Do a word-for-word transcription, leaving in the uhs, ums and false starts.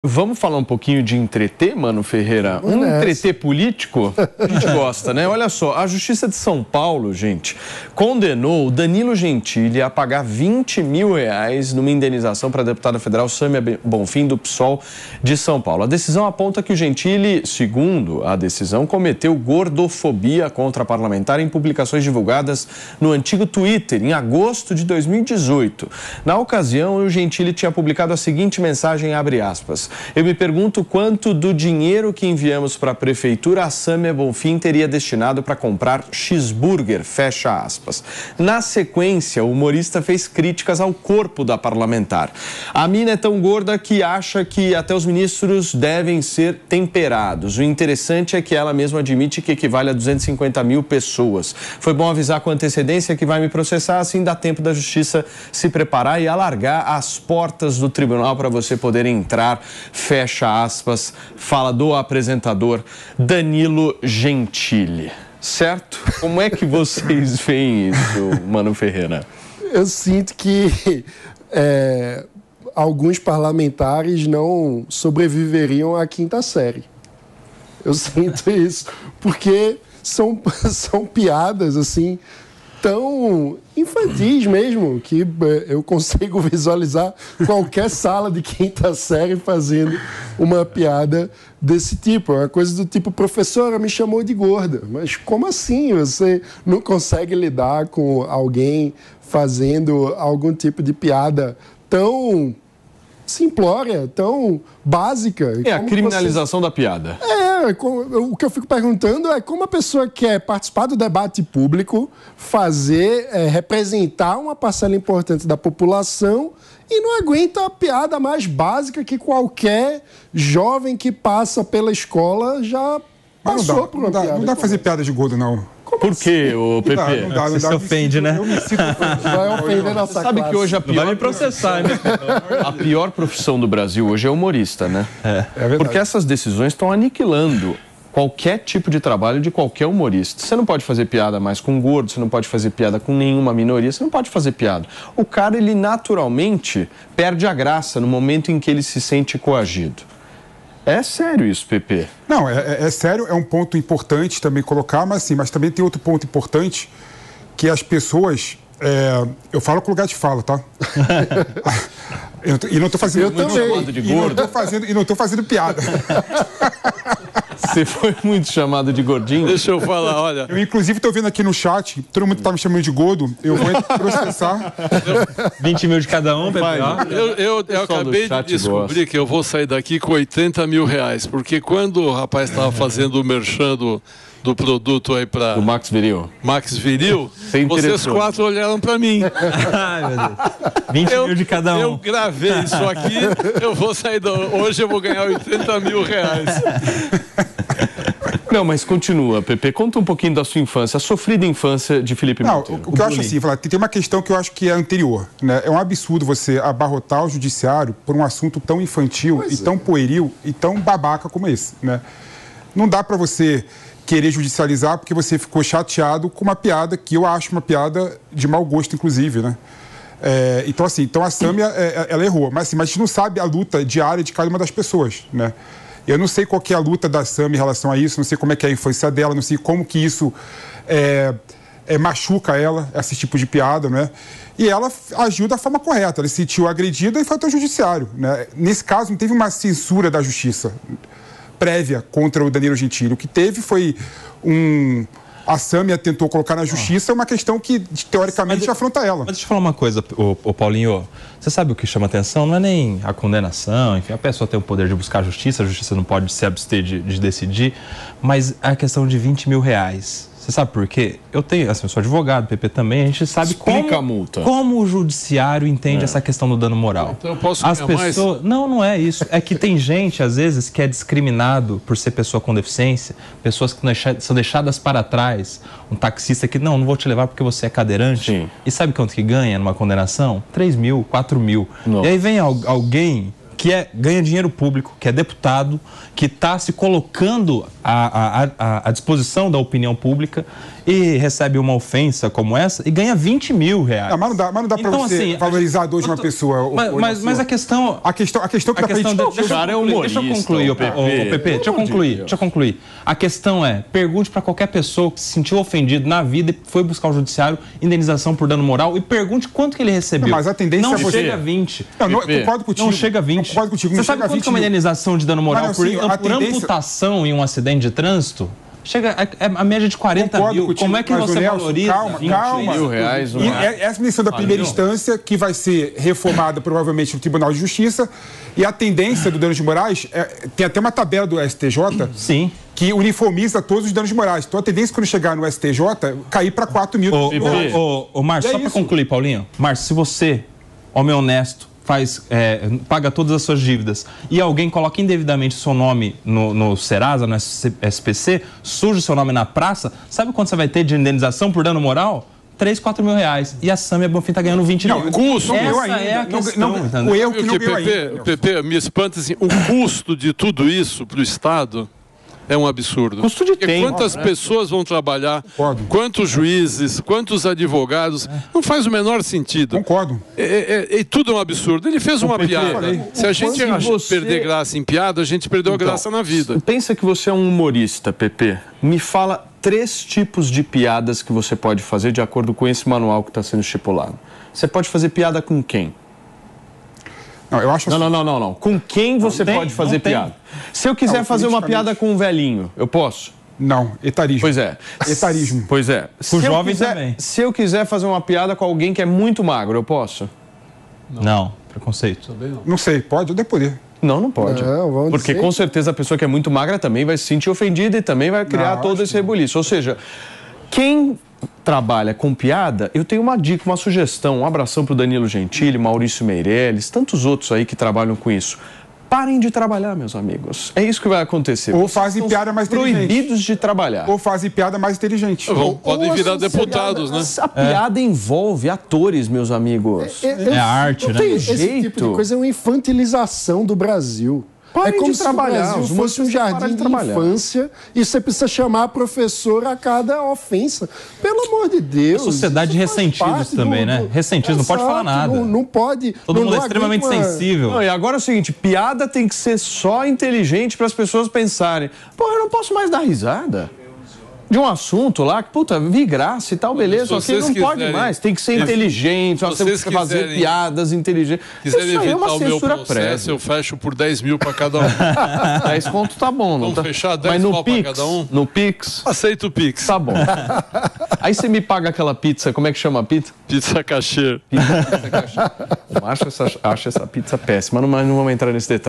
Vamos falar um pouquinho de entreter, Mano Ferreira? Um entreter político? A gente gosta, né? Olha só, a Justiça de São Paulo, gente, condenou o Danilo Gentili a pagar vinte mil reais numa indenização para a deputada federal Sâmia Bonfim, do P SOL de São Paulo. A decisão aponta que o Gentili, segundo a decisão, cometeu gordofobia contra a parlamentar em publicações divulgadas no antigo Twitter, em agosto de dois mil e dezoito. Na ocasião, o Gentili tinha publicado a seguinte mensagem, abre aspas: eu me pergunto quanto do dinheiro que enviamos para a prefeitura a Sâmia Bonfim teria destinado para comprar cheeseburger, fecha aspas. Na sequência, o humorista fez críticas ao corpo da parlamentar. A mina é tão gorda que acha que até os ministros devem ser temperados. O interessante é que ela mesma admite que equivale a duzentos e cinquenta mil pessoas. Foi bom avisar com antecedência que vai me processar, assim dá tempo da justiça se preparar e alargar as portas do tribunal para você poder entrar. Fecha aspas, fala do apresentador Danilo Gentili. Certo? Como é que vocês veem isso, Mano Ferreira? Eu sinto que é, alguns parlamentares não sobreviveriam à quinta série. Eu sinto isso, porque são, são piadas assim tão infantis mesmo, que eu consigo visualizar qualquer sala de quinta série fazendo uma piada desse tipo. É uma coisa do tipo, professora me chamou de gorda. Mas como assim? Você não consegue lidar com alguém fazendo algum tipo de piada tão simplória, tão básica? É a criminalização você... da piada. É, o que eu fico perguntando é como a pessoa quer participar do debate público, fazer, é, representar uma parcela importante da população e não aguenta a piada mais básica que qualquer jovem que passa pela escola já passou por uma não dá, piada. Não dá pra fazer piada de gordo, não. Como Por quê, ô Pepe? Não dá, não dá, não Você dá, se ofende, sinto, né? Eu me sinto Vai ofender nossa Você sabe classe. que hoje a pior... Vai me processar, né? A pior profissão do Brasil hoje é humorista, né? É, é verdade. Porque essas decisões estão aniquilando qualquer tipo de trabalho de qualquer humorista. Você não pode fazer piada mais com gordo, você não pode fazer piada com nenhuma minoria, você não pode fazer piada. O cara, ele naturalmente perde a graça no momento em que ele se sente coagido. É sério isso, Pepe? Não, é, é, é sério, é um ponto importante também colocar, mas sim, mas também tem outro ponto importante, que as pessoas... É, eu falo com lugar de fala, tá? eu, e não tô fazendo... Eu também. Chamado de E gordo. não tô fazendo, e não tô fazendo piada. Você foi muito chamado de gordinho? Deixa eu falar, olha... Eu, inclusive, tô vendo aqui no chat, todo mundo tá me chamando de gordo, eu vou processar. vinte mil de cada um, Pepe. Eu, eu, eu acabei de descobrir gosta. que eu vou sair daqui com oitenta mil reais, porque quando o rapaz estava fazendo o merchan do, do produto aí para... Do Max Viril. Max Viril, vocês quatro olharam para mim. Ai, meu Deus. vinte mil de cada um. Eu gravei isso aqui, eu vou sair do, hoje eu vou ganhar oitenta mil reais. Não, mas continua, Pepe. Conta um pouquinho da sua infância, a sofrida infância de Felipe Não, Monteiro. o, o que eu acho assim, tem uma questão que eu acho que é anterior, né? É um absurdo você abarrotar o judiciário por um assunto tão infantil pois e é. tão pueril e tão babaca como esse, né? Não dá pra você querer judicializar porque você ficou chateado com uma piada que eu acho uma piada de mau gosto, inclusive, né? É, então, assim, então a Sâmia, é, ela errou, mas, assim, mas a gente não sabe a luta diária de cada uma das pessoas, né? Eu não sei qual que é a luta da Sâmia em relação a isso, não sei como é que é a infância dela, não sei como que isso é, é, machuca ela, esse tipo de piada, né? E ela agiu da forma correta, ela se sentiu agredida e foi até o judiciário, né? Nesse caso, não teve uma censura da justiça prévia contra o Danilo Gentili. O que teve foi um... A Sâmia tentou colocar na justiça uma questão que, teoricamente, mas, afronta ela. Mas deixa eu falar uma coisa, ô, ô Paulinho. Você sabe o que chama atenção? Não é nem a condenação, enfim, a pessoa tem o poder de buscar a justiça, a justiça não pode se abster de, de decidir, mas a questão de vinte mil reais. Você sabe por quê? Eu tenho, assim, eu sou advogado, Pepe também, a gente sabe Explica como, a multa. como o judiciário entende é. essa questão do dano moral. Então eu posso As ganhar pessoas, mais? Não, não é isso. É que tem gente, às vezes, que é discriminado por ser pessoa com deficiência, pessoas que são deixadas para trás, um taxista que, não, não vou te levar porque você é cadeirante. Sim. E sabe quanto que ganha numa condenação? três mil, quatro mil. Não. E aí vem alguém que é, ganha dinheiro público, que é deputado, que está se colocando à, à, à, à disposição da opinião pública e recebe uma ofensa como essa e ganha vinte mil reais. Não, mas não dá, mas não dá então, pra você assim, valorizar a dor de uma pessoa. Mas, mas, mas a questão... A questão, a questão que a dá questão pra de, deixa, cara eu concluir, é deixa eu concluir, o Pepe. O Pepe, deixa eu concluir, deixa eu concluir. A questão é, pergunte para qualquer pessoa que se sentiu ofendido na vida e foi buscar o judiciário indenização por dano moral e pergunte quanto que ele recebeu. Não, mas a tendência não é você... chega a vinte. Não, não, concordo contigo. Não chega a vinte. Concordo contigo. Você sabe quanto que é uma indenização de dano moral não, por, sim, por tendência... amputação em um acidente de trânsito? Chega a, a, a média de quarenta Concordo mil. contigo, Como é que você Nelson, valoriza calma, vinte calma. mil reais? E essa decisão da primeira instância, que vai ser reformada provavelmente no Tribunal de Justiça, e a tendência do dano de morais, é, tem até uma tabela do S T J Sim. que uniformiza todos os danos de morais. Então a tendência quando chegar no S T J, cair para quatro mil. Ô, ô, ô, ô, Márcio, é só para concluir, Paulinho. Márcio, se você, homem honesto, faz, é, paga todas as suas dívidas e alguém coloca indevidamente seu nome no, no Serasa, no S P C, suja o seu nome na praça, sabe quanto você vai ter de indenização por dano moral? três, quatro mil reais. E a Samia Bonfim tá ganhando vinte mil. Não, custo. Essa Não ainda. é a questão, não, não, o erro que não ganhou ainda. Pepe, me espanta assim, o custo de tudo isso para o Estado é um absurdo. Custo de Porque tempo. quantas né? pessoas vão trabalhar, Concordo. quantos juízes, quantos advogados, não faz o menor sentido. Concordo. É, é, é, tudo é um absurdo. Ele fez uma piada. Se a gente Quando ach- você- perder graça em piada, a gente perdeu Então, a graça na vida. Pensa que você é um humorista, Pepe. Me fala três tipos de piadas que você pode fazer de acordo com esse manual que está sendo estipulado. Você pode fazer piada com quem? Não, eu acho Não, assim, não, não, não, não. Com quem você tem, pode fazer não tem. piada? Se eu quiser Não, fazer uma politicamente- piada com um velhinho, eu posso? Não, etarismo. Pois é. Etarismo. Pois é. Se eu jovem quiser- também. Se eu quiser fazer uma piada com alguém que é muito magro, eu posso? Não, preconceito. Não sei, pode ou deve poder. Não, não pode. Não, vamos Porque dizer- com certeza a pessoa que é muito magra também vai se sentir ofendida e também vai criar Não, todo acho esse que não. rebuliço. Ou seja, quem trabalha com piada, eu tenho uma dica, uma sugestão, um abração pro Danilo Gentili, Maurício Meirelles, tantos outros aí que trabalham com isso. Parem de trabalhar, meus amigos. É isso que vai acontecer. Ou Vocês fazem estão piada mais inteligente. proibidos de trabalhar. Ou fazem piada mais inteligente. Vão, podem ou a virar sociedade- deputados, né? A piada envolve atores, meus amigos. É a arte, não né? tem Esse esse tipo jeito. de coisa é uma infantilização do Brasil. Parem é como de se trabalhar, o os Brasil fosse um humoristas param jardim de de, trabalhar. infância e você precisa chamar a professora a cada ofensa. Pelo amor de Deus. A sociedade de isso faz ressentidos parte também, né? Ressentidos, não pode falar nada. Não, não pode. Todo não, mundo é não extremamente aguenta uma- sensível. Não, e agora é o seguinte, piada tem que ser só inteligente para as pessoas pensarem. Pô, eu não posso mais dar risada de um assunto lá que, puta, vi graça e tal, beleza, Se ok, vocês não pode quiserem- mais, tem que ser se inteligente, nós temos vocês que fazer quiserem- piadas inteligentes. Isso Quiserem aí é uma evitar o meu censura processo, prévia. eu fecho por dez mil para cada um. dez conto tá bom, não Vamos tá? fechar dez Mas no pau pra Pix, cada um? no Pix, Aceito o Pix. tá bom. Aí você me paga aquela pizza, como é que chama a pizza? Pizza cachê. Eu acho essa, acho essa pizza péssima, mas não vamos entrar nesse detalhe.